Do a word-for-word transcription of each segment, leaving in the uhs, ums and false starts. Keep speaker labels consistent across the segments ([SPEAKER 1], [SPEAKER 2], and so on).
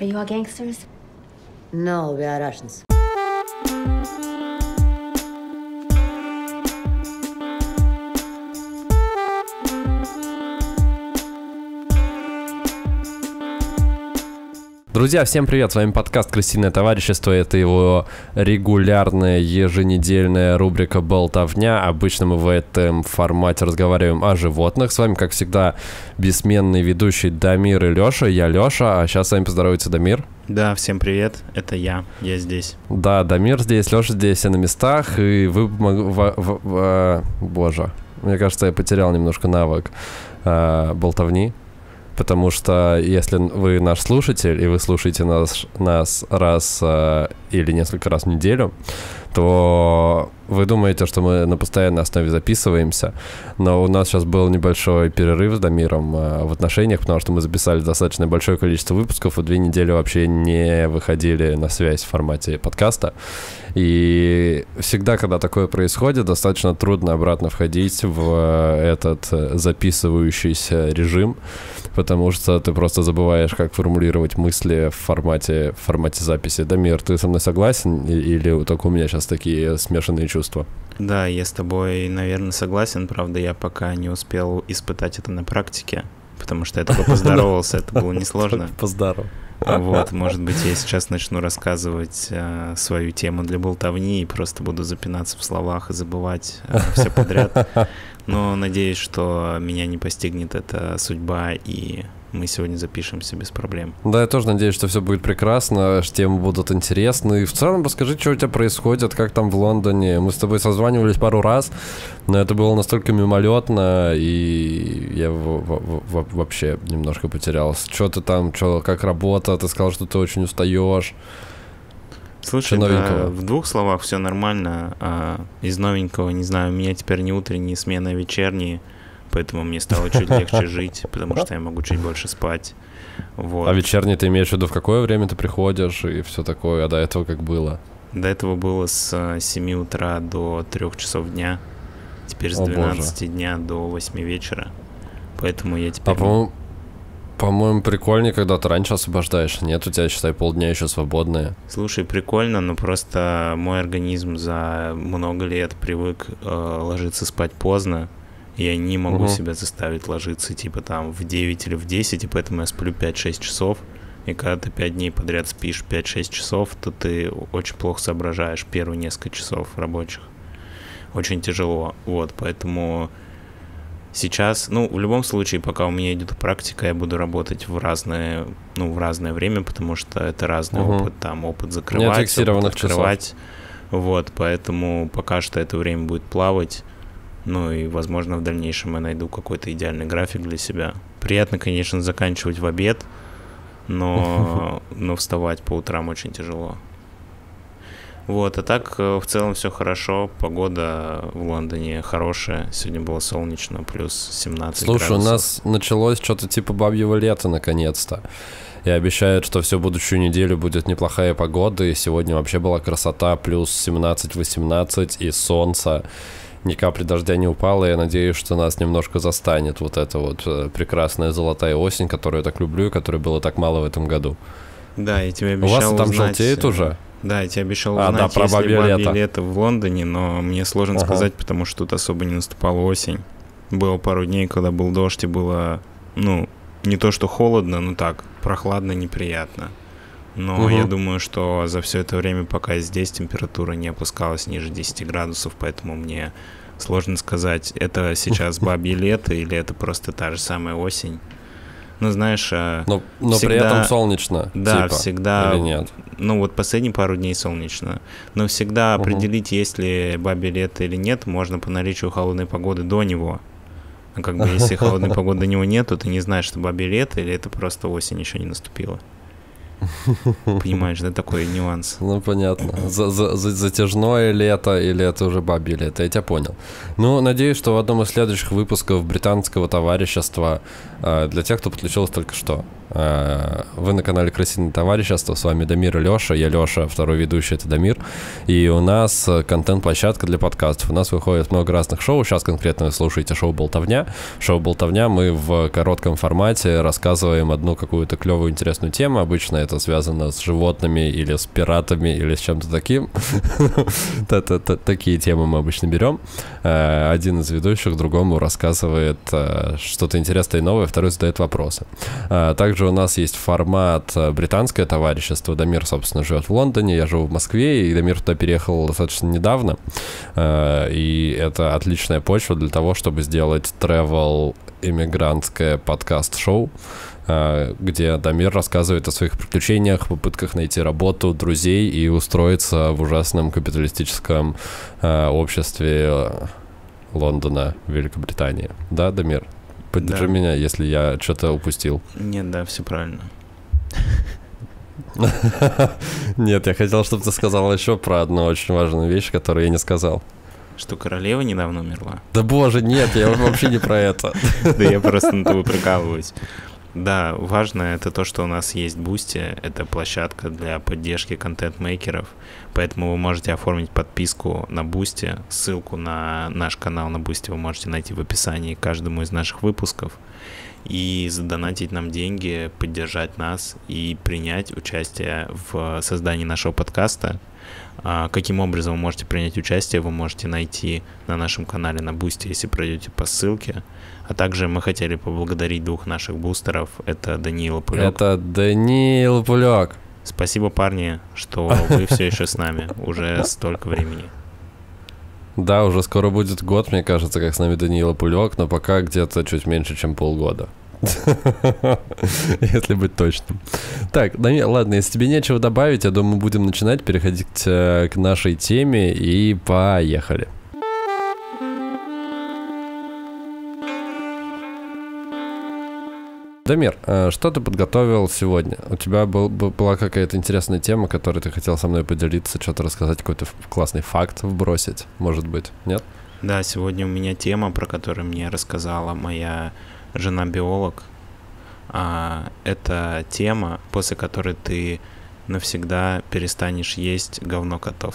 [SPEAKER 1] Are you all gangsters?
[SPEAKER 2] No, we are Russians.
[SPEAKER 3] Друзья, всем привет, с вами подкаст «Крысиное товарищество», это его регулярная еженедельная рубрика «Болтовня». Обычно мы в этом формате разговариваем о животных. С вами, как всегда, бессменный ведущий Дамир и Лёша. Я Лёша, а сейчас с вами поздоровается Дамир.
[SPEAKER 4] Да, всем привет, это я, я здесь.
[SPEAKER 3] Да, Дамир здесь, Лёша здесь, все на местах, и вы... В, в, в, в, боже, мне кажется, я потерял немножко навык э, болтовни. Потому что если вы наш слушатель, и вы слушаете нас, нас раз э, или несколько раз в неделю, то вы думаете, что мы на постоянной основе записываемся. Но у нас сейчас был небольшой перерыв с Дамиром э, в отношениях, потому что мы записали достаточно большое количество выпусков, и две недели вообще не выходили на связь в формате подкаста. И всегда, когда такое происходит, достаточно трудно обратно входить в этот записывающийся режим, потому что ты просто забываешь, как формулировать мысли в формате, в формате записи. Дамир, ты со мной согласен или только у меня сейчас такие смешанные чувства?
[SPEAKER 4] Да, я с тобой, наверное, согласен, правда, я пока не успел испытать это на практике, потому что я только поздоровался, это было несложно.
[SPEAKER 3] Поздоров.
[SPEAKER 4] Вот, может быть, я сейчас начну рассказывать э, свою тему для болтовни и просто буду запинаться в словах и забывать э, все подряд. Но надеюсь, что меня не постигнет эта судьба, и мы сегодня запишемся без проблем.
[SPEAKER 3] Да, я тоже надеюсь, что все будет прекрасно, что темы будут интересны. И в целом расскажи, что у тебя происходит, как там в Лондоне. Мы с тобой созванивались пару раз, но это было настолько мимолетно, и я в- в- в- вообще немножко потерялся. Что ты там, что, как работа? Ты сказал, что ты очень устаешь.
[SPEAKER 4] Слушай, да, в двух словах все нормально. А, из новенького, не знаю, у меня теперь не утренние смены, а вечерние. Поэтому мне стало чуть легче жить, потому что я могу чуть больше спать. Вот.
[SPEAKER 3] А вечерний ты имеешь в виду, в какое время ты приходишь и все такое, а до этого как было?
[SPEAKER 4] До этого было с семи утра до трех часов дня. Теперь с
[SPEAKER 3] О,
[SPEAKER 4] двенадцати
[SPEAKER 3] боже.
[SPEAKER 4] дня до восьми вечера. Поэтому я теперь...
[SPEAKER 3] А по-моему, по-моему, прикольнее, когда ты раньше освобождаешь. Нет, у тебя, считай, полдня еще свободные.
[SPEAKER 4] Слушай, прикольно, но просто мой организм за много лет привык э, ложиться спать поздно. Я не могу
[SPEAKER 3] Угу.
[SPEAKER 4] себя заставить ложиться типа там в девять или в десять, и поэтому я сплю пять-шесть часов. И когда ты пять дней подряд спишь пять-шесть часов, то ты очень плохо соображаешь первые несколько часов рабочих. Очень тяжело. Вот, поэтому сейчас, ну, в любом случае, пока у меня идет практика, я буду работать в разное, ну, в разное время, потому что это разный
[SPEAKER 3] Угу.
[SPEAKER 4] опыт, там, опыт закрывать,
[SPEAKER 3] фиксированных
[SPEAKER 4] опыт открывать. Вот, поэтому пока что это время будет плавать. Ну и, возможно, в дальнейшем я найду какой-то идеальный график для себя. Приятно, конечно, заканчивать в обед, но, но вставать по утрам очень тяжело. Вот, а так в целом все хорошо. Погода в Лондоне хорошая. Сегодня было солнечно, плюс семнадцать
[SPEAKER 3] Слушай,
[SPEAKER 4] градусов.
[SPEAKER 3] у нас началось что-то типа бабьего лета наконец-то. И обещают, что всю будущую неделю будет неплохая погода. И сегодня вообще была красота, плюс семнадцать-восемнадцать и солнце. Ни капли дождя не упало, и я надеюсь, что нас немножко застанет вот эта вот э, прекрасная золотая осень, которую я так люблю, и которой было так мало в этом году.
[SPEAKER 4] Да, я тебе
[SPEAKER 3] У
[SPEAKER 4] обещал
[SPEAKER 3] вас там
[SPEAKER 4] узнать,
[SPEAKER 3] желтеет уже?
[SPEAKER 4] Да, я тебе обещал
[SPEAKER 3] А,
[SPEAKER 4] узнать,
[SPEAKER 3] да, про
[SPEAKER 4] есть ли
[SPEAKER 3] бабье
[SPEAKER 4] бабье
[SPEAKER 3] лето.
[SPEAKER 4] лето в Лондоне, но мне сложно
[SPEAKER 3] Ага.
[SPEAKER 4] сказать, потому что тут особо не наступала осень. Было пару дней, когда был дождь, и было, ну, не то что холодно, но так, прохладно, неприятно. Но
[SPEAKER 3] Угу.
[SPEAKER 4] я думаю, что за все это время, пока я здесь, температура не опускалась ниже десяти градусов, поэтому мне сложно сказать, это сейчас бабье лето или это просто та же самая осень. Ну, знаешь,
[SPEAKER 3] Но, но
[SPEAKER 4] всегда...
[SPEAKER 3] при этом солнечно,
[SPEAKER 4] Да,
[SPEAKER 3] типа,
[SPEAKER 4] всегда.
[SPEAKER 3] или нет?
[SPEAKER 4] Ну, вот последние пару дней солнечно. Но всегда
[SPEAKER 3] Угу.
[SPEAKER 4] определить, есть ли бабье лето или нет, можно по наличию холодной погоды до него. А как бы если холодной погоды до него нет, то ты не знаешь, что бабье лето или это просто осень еще не наступила. Понимаешь, да, такой нюанс.
[SPEAKER 3] Ну, понятно. За- за- за- Затяжное лето или это уже бабье лето, я тебя понял. Ну, надеюсь, что в одном из следующих выпусков британского товарищества, э, для тех, кто подключился только что, Вы на канале «Крысиное товарищество», с вами Дамир и Леша, я Леша, второй ведущий — это Дамир, и у нас контент-площадка для подкастов. У нас выходит много разных шоу, сейчас конкретно вы слушаете шоу «Болтовня». Шоу «Болтовня» мы в коротком формате рассказываем одну какую-то клевую, интересную тему, обычно это связано с животными или с пиратами или с чем-то таким. Такие темы мы обычно берем. Один из ведущих другому рассказывает что-то интересное и новое, второй задает вопросы. Также у нас есть формат «Британское товарищество». Дамир, собственно, живет в Лондоне, я живу в Москве, и Дамир туда переехал достаточно недавно. И это отличная почва для того, чтобы сделать travel-иммигрантское подкаст-шоу, где Дамир рассказывает о своих приключениях, попытках найти работу, друзей и устроиться в ужасном капиталистическом обществе Лондона, Великобритании. Да, Дамир? Поддержи да. меня, если я что-то упустил.
[SPEAKER 4] Нет, да, все правильно.
[SPEAKER 3] Нет, я хотел, чтобы ты сказал еще про одну очень важную вещь, которую я не сказал.
[SPEAKER 4] Что королева недавно умерла?
[SPEAKER 3] Да боже, нет, я вообще не про это.
[SPEAKER 4] Да я просто на тобой прикалываюсь. Да, важно это то, что у нас есть Boosty, это площадка для поддержки контент-мейкеров, поэтому вы можете оформить подписку на Boosty, ссылку на наш канал на Boosty вы можете найти в описании к каждому из наших выпусков, и задонатить нам деньги, поддержать нас и принять участие в создании нашего подкаста. Каким образом вы можете принять участие, вы можете найти на нашем канале на Boosty, если пройдете по ссылке. А также мы хотели поблагодарить двух наших бустеров. Это Даниил и Пулек.
[SPEAKER 3] Это Даниил и Пулек.
[SPEAKER 4] Спасибо, парни, что вы все еще с нами уже столько времени.
[SPEAKER 3] Да, уже скоро будет год, мне кажется, как с нами Даниил и Пулек, но пока где-то чуть меньше, чем полгода. Если быть точным. Так, Даниил, ладно, если тебе нечего добавить, я думаю, будем начинать, переходить к нашей теме, и поехали. Дамир, что ты подготовил сегодня? У тебя был, была какая-то интересная тема, которой ты хотел со мной поделиться, что-то рассказать, какой-то классный факт вбросить, может быть, нет?
[SPEAKER 4] Да, сегодня у меня тема, про которую мне рассказала моя жена-биолог. А, это тема, после которой ты навсегда перестанешь есть говно котов.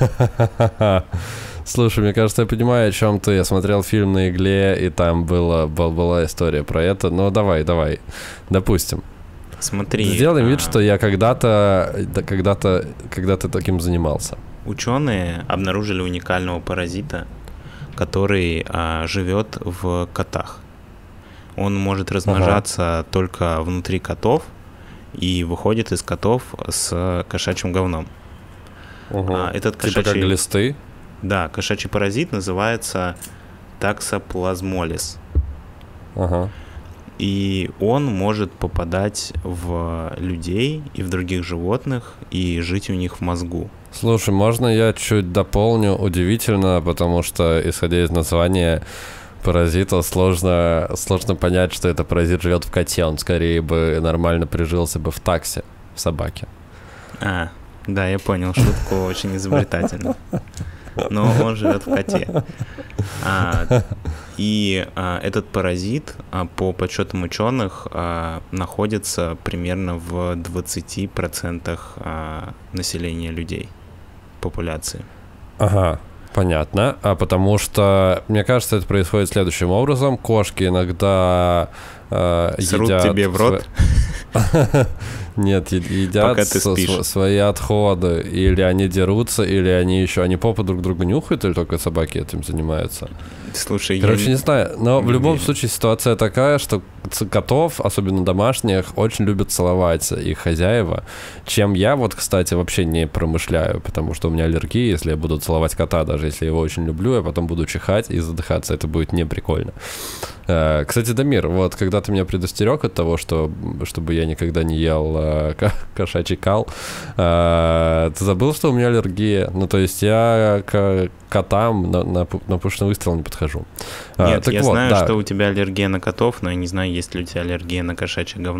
[SPEAKER 3] Слушай, мне кажется, я понимаю, о чем ты. Я смотрел фильм «На игле», и там была, была история про это. Но давай, давай, допустим.
[SPEAKER 4] Смотри.
[SPEAKER 3] Сделаем а... вид, что я когда-то, когда-то, когда-то таким занимался.
[SPEAKER 4] Ученые обнаружили уникального паразита, который а, живет в котах. Он может размножаться ага. только внутри котов и выходит из котов с кошачьим говном.
[SPEAKER 3] Угу.
[SPEAKER 4] А, этот кошачий...
[SPEAKER 3] Типа как глисты?
[SPEAKER 4] Да, кошачий паразит называется таксоплазмолис.
[SPEAKER 3] Ага.
[SPEAKER 4] И он может попадать в людей и в других животных и жить у них в мозгу.
[SPEAKER 3] Слушай, можно я чуть дополню? Удивительно, потому что, исходя из названия паразита, сложно, сложно понять, что этот паразит живет в коте. Он скорее бы нормально прижился бы в таксе, в собаке.
[SPEAKER 4] А, да, я понял шутку, очень изобретательно. Но он живет в коте. А, и а, этот паразит, а, по подсчетам ученых, а, находится примерно в двадцати процентах а, населения людей, популяции.
[SPEAKER 3] Ага, понятно. А потому что, мне кажется, это происходит следующим образом. Кошки иногда э,
[SPEAKER 4] Срут
[SPEAKER 3] едят...
[SPEAKER 4] тебе в рот?
[SPEAKER 3] Нет, едят свои отходы. Или они дерутся, или они еще... Они попу друг друга нюхают, или только собаки этим занимаются?
[SPEAKER 4] Слушай,
[SPEAKER 3] Короче,
[SPEAKER 4] я
[SPEAKER 3] не знаю. Но
[SPEAKER 4] не
[SPEAKER 3] в любом
[SPEAKER 4] верю.
[SPEAKER 3] случае ситуация такая, что котов, особенно домашних, очень любят целовать их хозяева. Чем я вот, кстати, вообще не промышляю, потому что у меня аллергия. Если я буду целовать кота, даже если я его очень люблю, я потом буду чихать и задыхаться. Это будет не прикольно. Кстати, Дамир, вот когда ты меня предостерег от того, что, чтобы я никогда не ел э, кошачий кал, э, ты забыл, что у меня аллергия? Ну, то есть я к котам на, на, на пушечный выстрел не подхожу.
[SPEAKER 4] Нет,
[SPEAKER 3] а, так
[SPEAKER 4] я
[SPEAKER 3] вот,
[SPEAKER 4] знаю,
[SPEAKER 3] да.
[SPEAKER 4] что у тебя аллергия на котов, но я не знаю, есть ли у тебя аллергия на кошачье говно.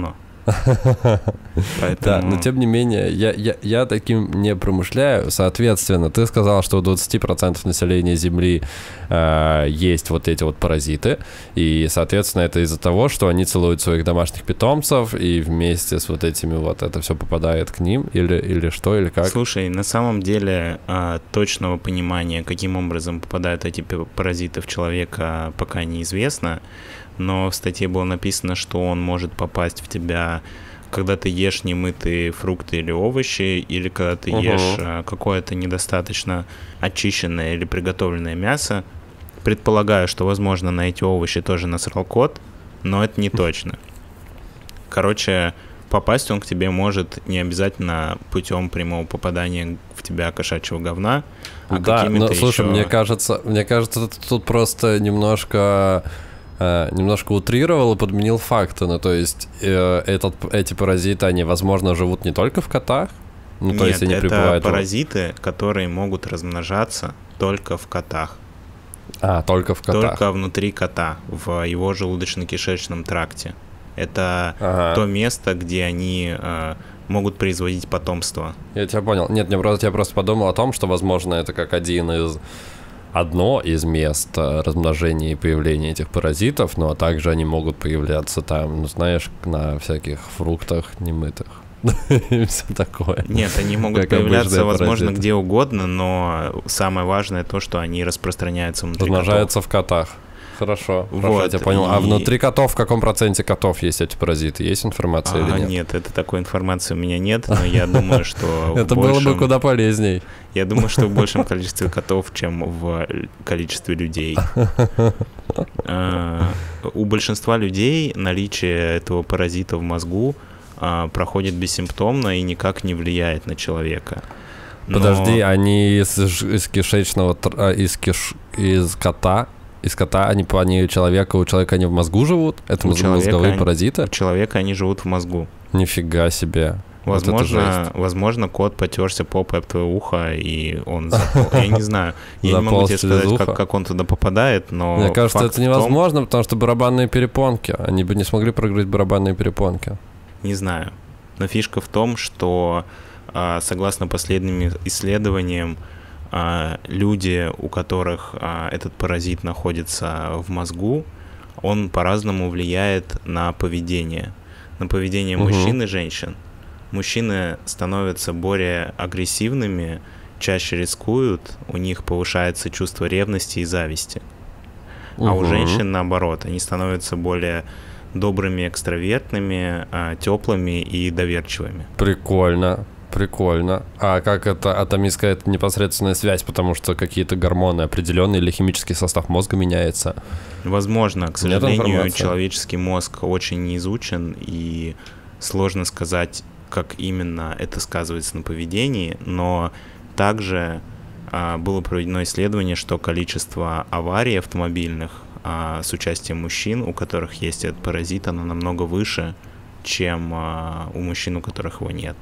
[SPEAKER 4] Поэтому...
[SPEAKER 3] Да, но тем не менее, я, я, я таким не промышляю. Соответственно, ты сказал, что у двадцати процентов населения Земли э, есть вот эти вот паразиты. И, соответственно, это из-за того, что они целуют своих домашних питомцев, и вместе с вот этими вот это все попадает к ним, или, или что, или как?
[SPEAKER 4] Слушай, на самом деле э, точного понимания, каким образом попадают эти паразиты в человека, пока неизвестно. Но в статье было написано, что он может попасть в тебя, когда ты ешь немытые фрукты или овощи, или когда ты
[SPEAKER 3] угу.
[SPEAKER 4] ешь а, какое-то недостаточно очищенное или приготовленное мясо. Предполагаю, что, возможно, на эти овощи тоже насрал кот, но это не точно. Короче, попасть он к тебе может не обязательно путем прямого попадания в тебя кошачьего говна, а
[SPEAKER 3] да,
[SPEAKER 4] какими-то
[SPEAKER 3] но, слушай,
[SPEAKER 4] еще...
[SPEAKER 3] мне кажется, мне кажется, ты тут просто немножко... немножко утрировал и подменил факты. Ну, то есть э, этот, эти паразиты, они, возможно, живут не только в котах? Ну,
[SPEAKER 4] Нет,
[SPEAKER 3] то есть они
[SPEAKER 4] это
[SPEAKER 3] прибывают...
[SPEAKER 4] паразиты, которые могут размножаться только в котах.
[SPEAKER 3] А, только в котах.
[SPEAKER 4] Только внутри кота, в его желудочно-кишечном тракте. Это
[SPEAKER 3] ага.
[SPEAKER 4] то место, где они э, могут производить потомство.
[SPEAKER 3] Я тебя понял. Нет, мне просто, я просто подумал о том, что, возможно, это как один из... одно из мест размножения и появления этих паразитов, но также они могут появляться там, ну, знаешь, на всяких фруктах немытых. И все такое.
[SPEAKER 4] Нет, они могут появляться, возможно, где угодно, но самое важное то, что они распространяются внутри котов.
[SPEAKER 3] Размножаются в котах. Хорошо,
[SPEAKER 4] вот,
[SPEAKER 3] хорошо, я тебя понял.
[SPEAKER 4] И...
[SPEAKER 3] А внутри котов, в каком проценте котов есть эти паразиты? Есть информация
[SPEAKER 4] а,
[SPEAKER 3] или нет?
[SPEAKER 4] Нет, это такой информации у меня нет, но я думаю, что
[SPEAKER 3] это было бы куда полезней.
[SPEAKER 4] Я думаю, что в большем количестве котов, чем в количестве людей. У большинства людей наличие этого паразита в мозгу проходит бессимптомно и никак не влияет на человека. Но...
[SPEAKER 3] Подожди, они из, из кишечного, из, киш, из кота, из кота, они, они человека, у человека они в мозгу живут? Это у мозговые
[SPEAKER 4] они,
[SPEAKER 3] паразиты?
[SPEAKER 4] У человека они живут в мозгу.
[SPEAKER 3] Нифига себе.
[SPEAKER 4] Возможно, вот возможно, кот потерся попой об твое ухо, и он запол... Я не знаю. Я не могу тебе сказать, как, как он туда попадает, но...
[SPEAKER 3] Мне кажется, это невозможно,
[SPEAKER 4] том...
[SPEAKER 3] потому что барабанные перепонки. Они бы не смогли прогрызть барабанные перепонки.
[SPEAKER 4] Не знаю. Но фишка в том, что, согласно последним исследованиям, люди, у которых этот паразит находится в мозгу, он по-разному влияет на поведение. На поведение угу. мужчин и женщин. Мужчины становятся более агрессивными, чаще рискуют, у них повышается чувство ревности и зависти. Угу. А у женщин наоборот, они становятся более добрыми, экстравертными, теплыми и доверчивыми.
[SPEAKER 3] Прикольно. Прикольно. А как это атомистская это непосредственная связь, потому что какие-то гормоны определенные или химический состав мозга меняется?
[SPEAKER 4] Возможно. К сожалению, человеческий мозг очень не изучен, и сложно сказать, как именно это сказывается на поведении, но также а, было проведено исследование, что количество аварий автомобильных а, с участием мужчин, у которых есть этот паразит, оно намного выше, чем а, у мужчин, у которых его нет.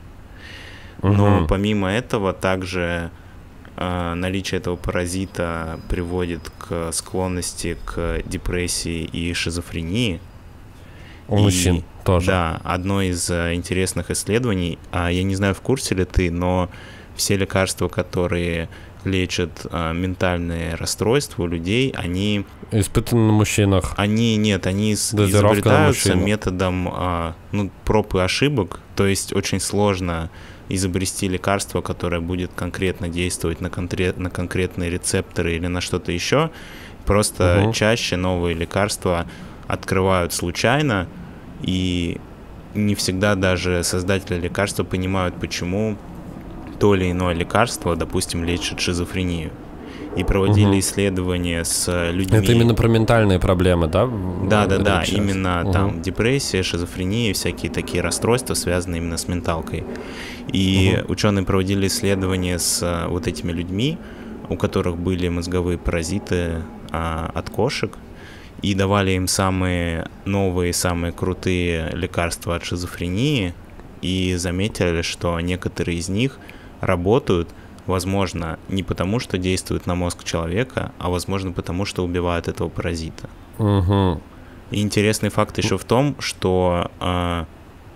[SPEAKER 4] Но угу. помимо этого также э, наличие этого паразита приводит к склонности к депрессии и шизофрении.
[SPEAKER 3] У и, мужчин тоже.
[SPEAKER 4] Да, одно из э, интересных исследований, а я не знаю, в курсе ли ты, но все лекарства, которые лечат э, ментальные расстройства у людей, они...
[SPEAKER 3] Испытаны на мужчинах.
[SPEAKER 4] Они, нет, они изобретаются методом э, ну, проб и ошибок, то есть очень сложно изобрести лекарство, которое будет конкретно действовать на, конкрет, на конкретные рецепторы или на что-то еще. Просто угу. чаще новые лекарства открывают случайно, и не всегда даже создатели лекарства понимают, почему то или иное лекарство, допустим, лечит шизофрению. И проводили угу. исследования с людьми.
[SPEAKER 3] Это именно про ментальные проблемы, да?
[SPEAKER 4] Да, да, да. Именно угу. там депрессия, шизофрения, всякие такие расстройства, связанные именно с менталкой. И угу. ученые проводили исследования с вот этими людьми, у которых были мозговые паразиты а, от кошек, и давали им самые новые, самые крутые лекарства от шизофрении, и заметили, что некоторые из них работают, возможно, не потому, что действуют на мозг человека, а возможно, потому, что убивают этого паразита.
[SPEAKER 3] Угу.
[SPEAKER 4] И интересный факт еще в том, что э,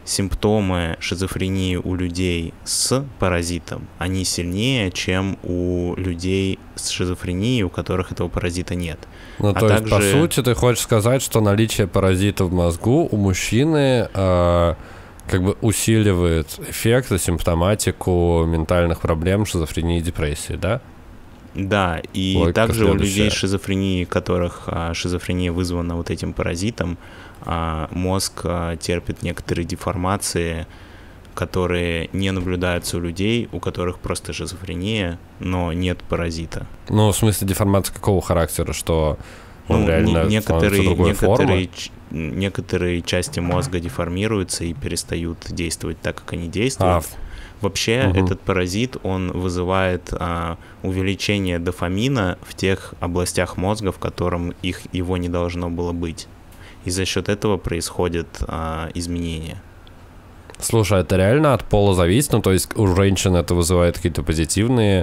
[SPEAKER 4] симптомы шизофрении у людей с паразитом, они сильнее, чем у людей с шизофренией, у которых этого паразита нет.
[SPEAKER 3] Ну,
[SPEAKER 4] а
[SPEAKER 3] то
[SPEAKER 4] также...
[SPEAKER 3] есть, по сути, ты хочешь сказать, что наличие паразита в мозгу у мужчины э, как бы усиливает эффект и симптоматику ментальных проблем, шизофрении и депрессии, да?
[SPEAKER 4] Да, и
[SPEAKER 3] Логика
[SPEAKER 4] также у людей
[SPEAKER 3] следующая.
[SPEAKER 4] с шизофренией, которых а, шизофрения вызвана вот этим паразитом, а, мозг а, терпит некоторые деформации, которые не наблюдаются у людей, у которых просто шизофрения, но нет паразита.
[SPEAKER 3] Ну, в смысле, деформация какого характера, что он
[SPEAKER 4] Ну,
[SPEAKER 3] реально
[SPEAKER 4] не- некоторые,
[SPEAKER 3] другой формы?
[SPEAKER 4] некоторые, ч- некоторые части мозга деформируются и перестают действовать так, как они
[SPEAKER 3] А,
[SPEAKER 4] действуют.
[SPEAKER 3] в-
[SPEAKER 4] Вообще,
[SPEAKER 3] Мгм.
[SPEAKER 4] этот паразит, он вызывает а, увеличение дофамина в тех областях мозга, в котором их, его не должно было быть. И за счет этого происходят а, изменения.
[SPEAKER 3] слушай, это реально от пола зависит? Ну, то есть у женщин это вызывает какие-то позитивные,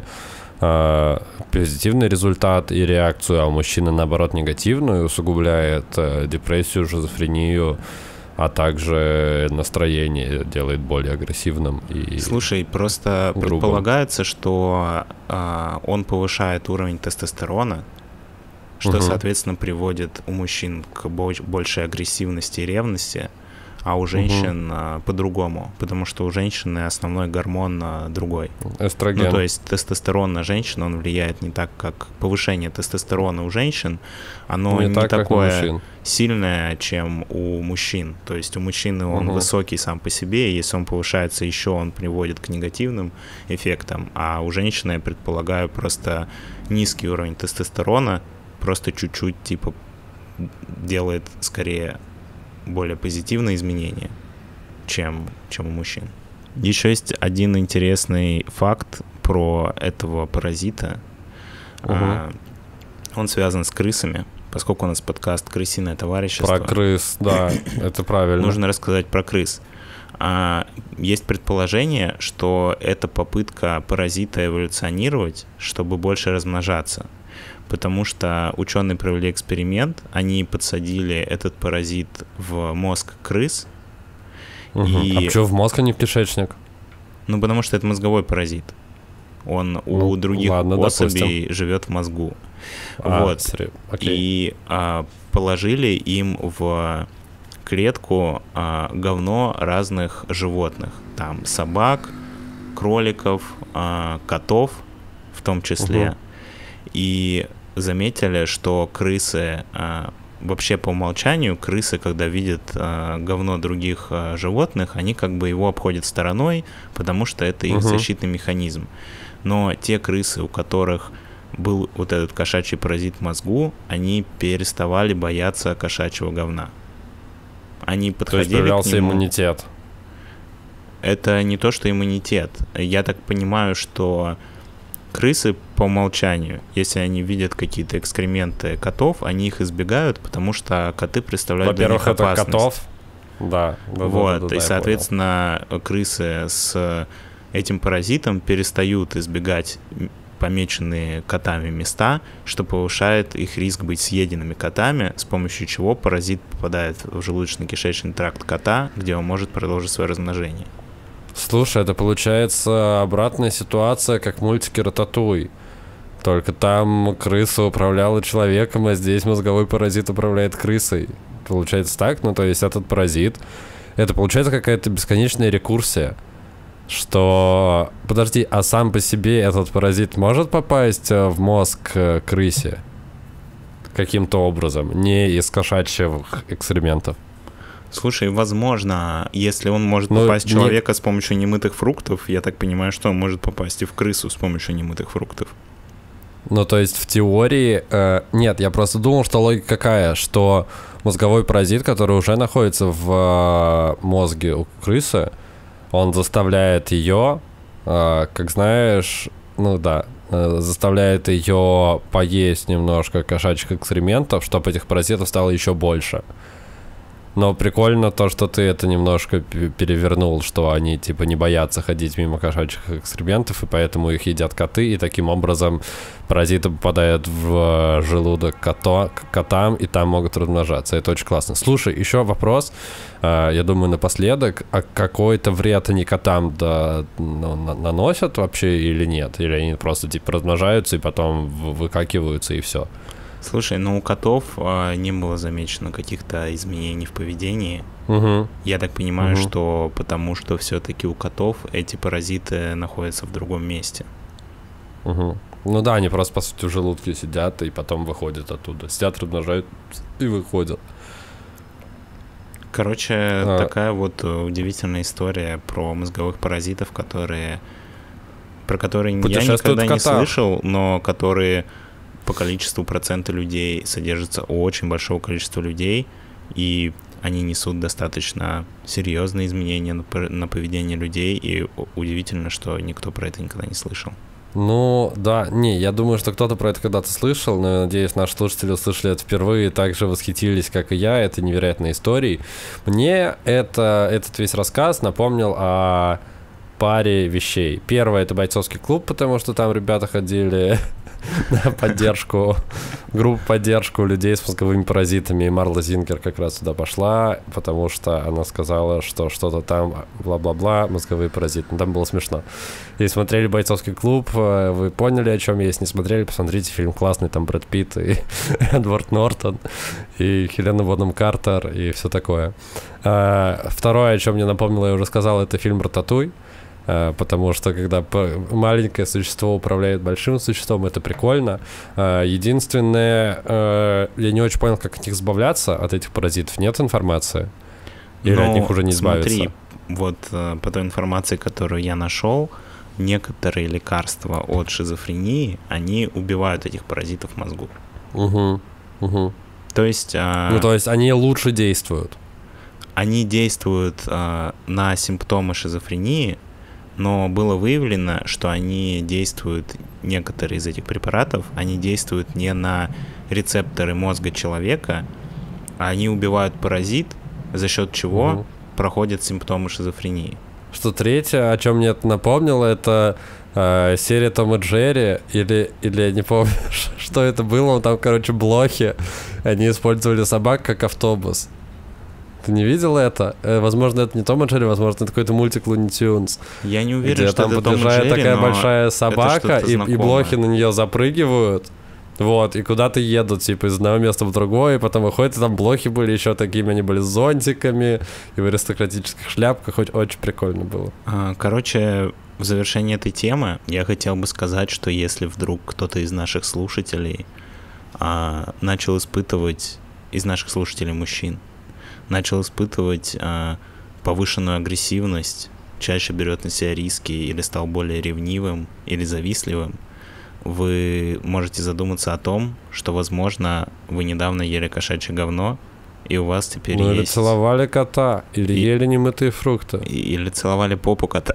[SPEAKER 3] э, позитивный результат и реакцию, а у мужчины, наоборот, негативную, усугубляет э, депрессию, шизофрению, а также настроение делает более агрессивным. И...
[SPEAKER 4] Слушай, просто
[SPEAKER 3] грубым.
[SPEAKER 4] предполагается, что а, он повышает уровень тестостерона, что,
[SPEAKER 3] Мгм.
[SPEAKER 4] соответственно, приводит у мужчин к бо- большей агрессивности и ревности, а у женщин а, по-другому, потому что у женщины основной гормон а, другой.
[SPEAKER 3] Эстроген.
[SPEAKER 4] Ну, то есть тестостерон на женщин, он влияет не так, как повышение тестостерона у женщин, оно
[SPEAKER 3] не
[SPEAKER 4] не,
[SPEAKER 3] так, как у
[SPEAKER 4] такое
[SPEAKER 3] мужчин.
[SPEAKER 4] сильное, чем у мужчин. То есть у мужчины он
[SPEAKER 3] Мгм.
[SPEAKER 4] высокий сам по себе, и если он повышается еще, он приводит к негативным эффектам, а у женщины, я предполагаю, просто низкий уровень тестостерона, просто чуть-чуть, типа, делает скорее более позитивные изменения, чем, чем у мужчин. Еще есть один интересный факт про этого паразита.
[SPEAKER 3] Угу.
[SPEAKER 4] А, он связан с крысами, поскольку у нас подкаст «Крысиное товарищество».
[SPEAKER 3] Про крыс, да, это правильно.
[SPEAKER 4] Нужно рассказать про крыс. А, есть предположение, что это попытка паразита эволюционировать, чтобы больше размножаться. Потому что ученые провели эксперимент, они подсадили этот паразит в мозг крыс.
[SPEAKER 3] Мгм.
[SPEAKER 4] И-
[SPEAKER 3] А почему в мозг, а не в кишечник?
[SPEAKER 4] Ну, потому что это мозговой паразит. Он у
[SPEAKER 3] Ну,
[SPEAKER 4] других
[SPEAKER 3] ладно,
[SPEAKER 4] особей живет в мозгу.
[SPEAKER 3] А,
[SPEAKER 4] Вот.
[SPEAKER 3] сре- окей.
[SPEAKER 4] И а, положили им в клетку а, говно разных животных. Там собак, кроликов, а, котов в том числе.
[SPEAKER 3] Мгм.
[SPEAKER 4] И заметили, что крысы, а, вообще по умолчанию, крысы, когда видят а, говно других а, животных, они как бы его обходят стороной, потому что это их
[SPEAKER 3] Мгм.
[SPEAKER 4] защитный механизм. Но те крысы, у которых был вот этот кошачий паразит в мозгу, они переставали бояться кошачьего говна. Они
[SPEAKER 3] То есть
[SPEAKER 4] подходили к
[SPEAKER 3] появлялся
[SPEAKER 4] нему.
[SPEAKER 3] иммунитет.
[SPEAKER 4] Это не то, что иммунитет. Я так понимаю, что крысы по умолчанию, если они видят какие-то экскременты котов, они их избегают, потому что коты представляют для них
[SPEAKER 3] Во-первых, это
[SPEAKER 4] опасность.
[SPEAKER 3] котов. Да. да,
[SPEAKER 4] Вот,
[SPEAKER 3] да, да,
[SPEAKER 4] и,
[SPEAKER 3] я
[SPEAKER 4] соответственно, крысы с этим паразитом перестают избегать м- помеченные котами места, что повышает их риск быть съеденными котами, с помощью чего паразит попадает в желудочно-кишечный тракт кота, где он может продолжить свое размножение.
[SPEAKER 3] понял. Слушай, это получается обратная ситуация, как в мультике «Рататуй». Только там крыса управляла человеком, а здесь мозговой паразит управляет крысой. Получается так? Ну, то есть этот паразит... Это получается какая-то бесконечная рекурсия. Что... Подожди, а сам по себе этот паразит может попасть э, в мозг э, крысе? Каким-то образом, не из кошачьих экспериментов.
[SPEAKER 4] Слушай, возможно, если он может
[SPEAKER 3] Ну,
[SPEAKER 4] попасть в
[SPEAKER 3] не-
[SPEAKER 4] человека с помощью немытых фруктов, я так понимаю, что он может попасть и в крысу с помощью немытых фруктов.
[SPEAKER 3] Ну, то есть в теории... э, нет, я просто думал, что логика какая, что мозговой паразит, который уже находится в э, мозге у крысы, он заставляет ее, э, как знаешь, ну да, э, заставляет ее поесть немножко кошачьих экскрементов, чтобы этих паразитов стало еще больше. Но прикольно то, что ты это немножко перевернул, что они типа не боятся ходить мимо кошачьих экскрементов, и поэтому их едят коты, и таким образом паразиты попадают в желудок кото, к котам, и там могут размножаться. Это очень классно. Слушай, еще вопрос, я думаю, напоследок, а какой-то вред они котам да, ну, наносят вообще или нет? Или они просто типа размножаются и потом выкакиваются и все?
[SPEAKER 4] Слушай, ну у котов а, не было замечено каких-то изменений в поведении.
[SPEAKER 3] Угу.
[SPEAKER 4] Я так понимаю,
[SPEAKER 3] угу.
[SPEAKER 4] что потому что все-таки у котов эти паразиты находятся в другом месте.
[SPEAKER 3] Угу. Ну да, они просто, по сути, в желудке сидят и потом выходят оттуда. Сидят, размножают и выходят.
[SPEAKER 4] Короче,
[SPEAKER 3] а.
[SPEAKER 4] такая вот удивительная история про мозговых паразитов, которые про которые я никогда не слышал, но которые по количеству процента людей содержится у очень большого количества людей, и они несут достаточно серьезные изменения на поведение людей, и удивительно, что никто про это никогда не слышал.
[SPEAKER 3] Ну, да, не, я думаю, что кто-то про это когда-то слышал, но я надеюсь, наши слушатели услышали это впервые и также восхитились, как и я, этой невероятной историей. Мне это, этот весь рассказ напомнил о паре вещей. Первое — это бойцовский клуб, потому что там ребята ходили на поддержку, группу поддержку людей с мозговыми паразитами, и Марла Зингер как раз туда пошла, потому что она сказала, что что-то там, бла-бла-бла, мозговые паразиты. Ну, там было смешно. И смотрели бойцовский клуб, вы поняли, о чем я. Если не смотрели, посмотрите, фильм классный, там Брэд Питт и Эдвард Нортон, и Хелена Бонем Картер, и все такое. Второе, о чем мне напомнило, я уже сказал, это фильм «Рататуй». Потому что когда маленькое существо управляет большим существом, это прикольно. Единственное, я не очень понял, как от них избавляться, от этих паразитов. Нет информации? Или
[SPEAKER 4] Но
[SPEAKER 3] от них уже не избавиться?
[SPEAKER 4] Смотри, вот по той информации, которую я нашел, некоторые лекарства от шизофрении, они убивают этих паразитов в мозгу.
[SPEAKER 3] Угу, угу.
[SPEAKER 4] То есть...
[SPEAKER 3] Ну, то есть они лучше действуют?
[SPEAKER 4] Они действуют а, на симптомы шизофрении, но было выявлено, что они действуют, некоторые из этих препаратов, они действуют не на рецепторы мозга человека, а они убивают паразит, за счет чего угу. проходят симптомы шизофрении.
[SPEAKER 3] Что третье, о чем мне это напомнило, это э, серия Том и Джерри, или, или я не помню, что это было, там, короче, блохи, они использовали собак как автобус. Ты не видел это? Возможно, это не Том и Джерри, возможно, это какой-то мультик Луни Тюнс.
[SPEAKER 4] Я не уверен,
[SPEAKER 3] где
[SPEAKER 4] что
[SPEAKER 3] там
[SPEAKER 4] это Том и Джерри,
[SPEAKER 3] такая большая собака, и, и блохи на нее запрыгивают. Вот, и куда-то едут, типа, из одного места в другое, и потом выходят, и там блохи были еще такими, они были с зонтиками, и в аристократических шляпках, хоть очень прикольно было.
[SPEAKER 4] Короче, в завершении этой темы я хотел бы сказать, что если вдруг кто-то из наших слушателей а, начал испытывать, из наших слушателей мужчин, начал испытывать а, повышенную агрессивность, чаще берет на себя риски или стал более ревнивым или завистливым, вы можете задуматься о том, что, возможно, вы недавно ели кошачье говно, и у вас теперь
[SPEAKER 3] ну,
[SPEAKER 4] есть...
[SPEAKER 3] или целовали кота, или и... ели немытые фрукты.
[SPEAKER 4] Или целовали попу кота.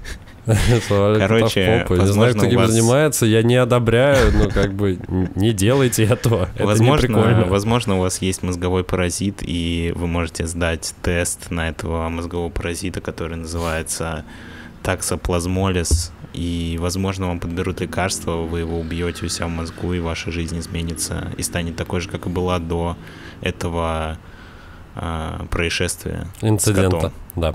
[SPEAKER 3] Короче, не знаю, кто этим занимается, я не одобряю, но как бы не делайте этого, это не прикольно.
[SPEAKER 4] Возможно, у вас есть мозговой паразит, и вы можете сдать тест на этого мозгового паразита, который называется таксоплазмолиз, и, возможно, вам подберут лекарство, вы его убьете у себя в мозгу, и ваша жизнь изменится, и станет такой же, как и была до этого а, происшествия.
[SPEAKER 3] Инцидента, да.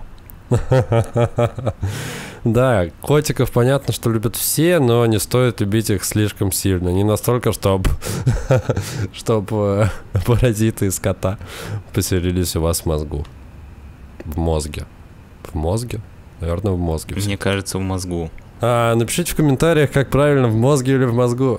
[SPEAKER 3] Да, котиков понятно, что любят все, но не стоит любить их слишком сильно. Не настолько, чтобы чтобы паразиты из кота поселились у вас в мозгу. В мозге. В мозге? Наверное, в мозге.
[SPEAKER 4] Мне кажется, в мозгу.
[SPEAKER 3] А, напишите в комментариях, как правильно, в мозге или в мозгу.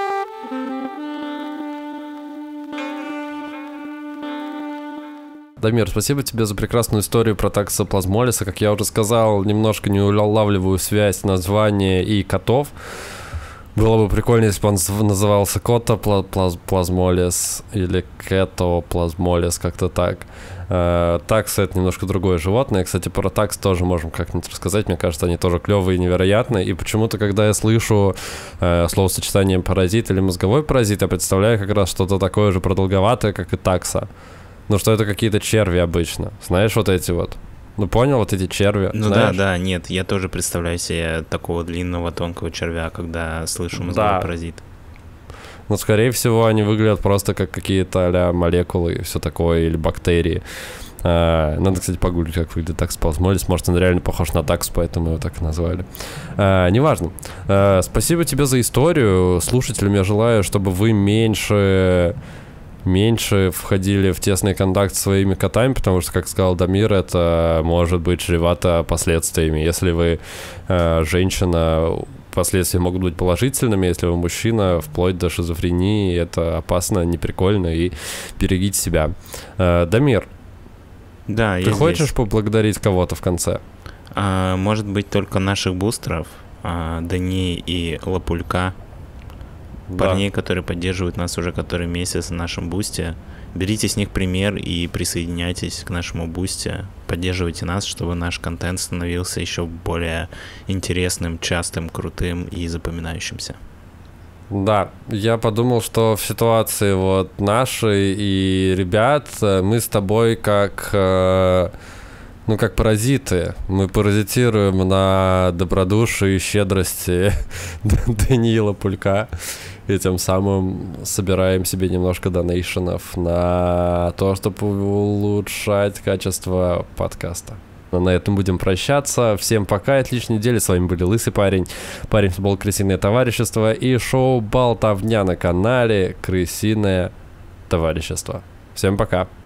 [SPEAKER 3] Дамир, спасибо тебе за прекрасную историю про таксоплазмолиса. Как я уже сказал, немножко не улавливаю связь названия и котов. Было бы прикольно, если бы он назывался котоплазмолис или кетоплазмолис, как-то так. Такса — это немножко другое животное. Кстати, про такс тоже можем как-нибудь рассказать. Мне кажется, они тоже клевые и невероятные. И почему-то, когда я слышу э, словосочетание паразит или мозговой паразит, я представляю как раз что-то такое же продолговатое, как и такса. Ну, что это какие-то черви обычно. Знаешь, вот эти вот. Ну, понял, вот эти черви.
[SPEAKER 4] Ну
[SPEAKER 3] знаешь?
[SPEAKER 4] да, да, нет, я тоже представляю себе такого длинного, тонкого червя, когда слышу мозговой
[SPEAKER 3] Да.
[SPEAKER 4] паразит.
[SPEAKER 3] Но, скорее всего, они выглядят просто как какие-то а-ля молекулы и все такое, или бактерии. А, надо, кстати, погуглить, как выглядит таксоплазмолис. Может, он реально похож на такс, поэтому его так и назвали. А, неважно. А, спасибо тебе за историю. Слушателям я желаю, чтобы вы меньше... меньше входили в тесный контакт с своими котами, потому что, как сказал Дамир, это может быть чревато последствиями. Если вы э, женщина, последствия могут быть положительными, если вы мужчина, вплоть до шизофрении, это опасно, неприкольно, и берегите себя. Э, Дамир,
[SPEAKER 4] Да,
[SPEAKER 3] ты
[SPEAKER 4] я
[SPEAKER 3] хочешь
[SPEAKER 4] здесь.
[SPEAKER 3] поблагодарить кого-то в конце?
[SPEAKER 4] А, может быть, только наших бустеров, а, Дани и Лапулька, парней, которые поддерживают нас уже который месяц в нашем бусте. Берите с них пример и присоединяйтесь к нашему бусте. Поддерживайте нас, чтобы наш контент становился еще более интересным, частым, крутым и запоминающимся.
[SPEAKER 3] Да, я подумал, что в ситуации вот нашей и ребят мы с тобой как, э, ну, как паразиты. Мы паразитируем на добродушии и щедрости Даниила Пулька. И тем самым собираем себе немножко донейшенов на то, чтобы улучшать качество подкаста. Но на этом будем прощаться. Всем пока, отличной недели. С вами были Лысый парень, парень футбол Крысиное товарищество и шоу Болтовня на канале Крысиное товарищество. Всем пока.